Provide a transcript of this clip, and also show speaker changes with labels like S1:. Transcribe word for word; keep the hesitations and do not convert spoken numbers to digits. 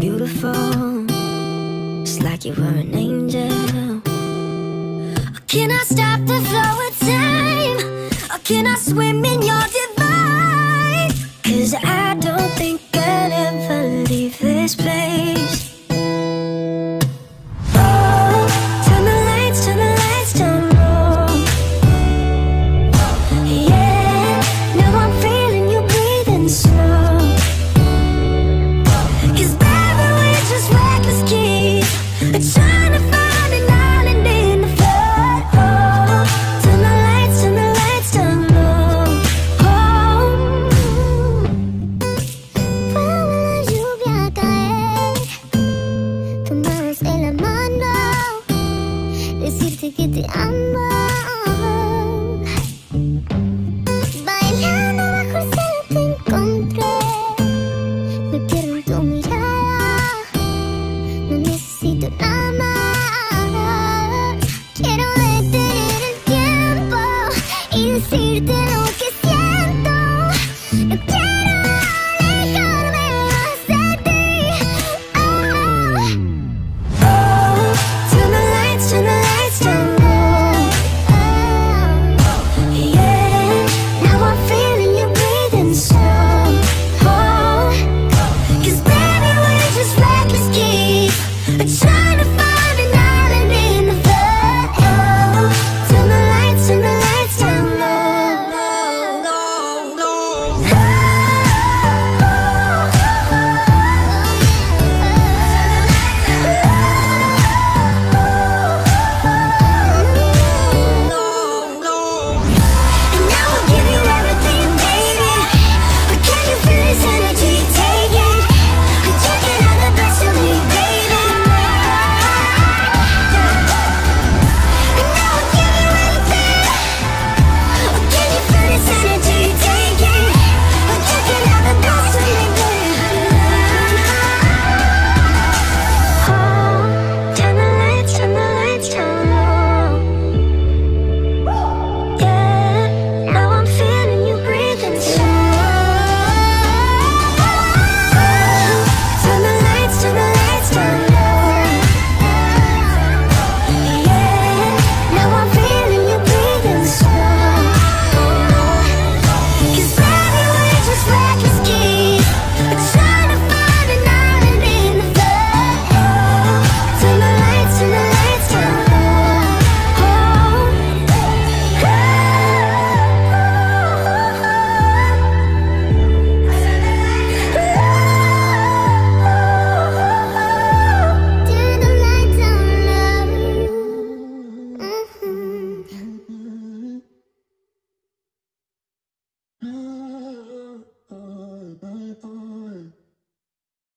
S1: beautiful. It's like you were an angel. Can I stop the flow of time? Or can I swim in your divine? Cause I don't think I'll ever leave this place. Oh, turn the lights, turn the lights down low. Yeah, now I'm feeling you breathing slow. Cause baby, we're just reckless kids.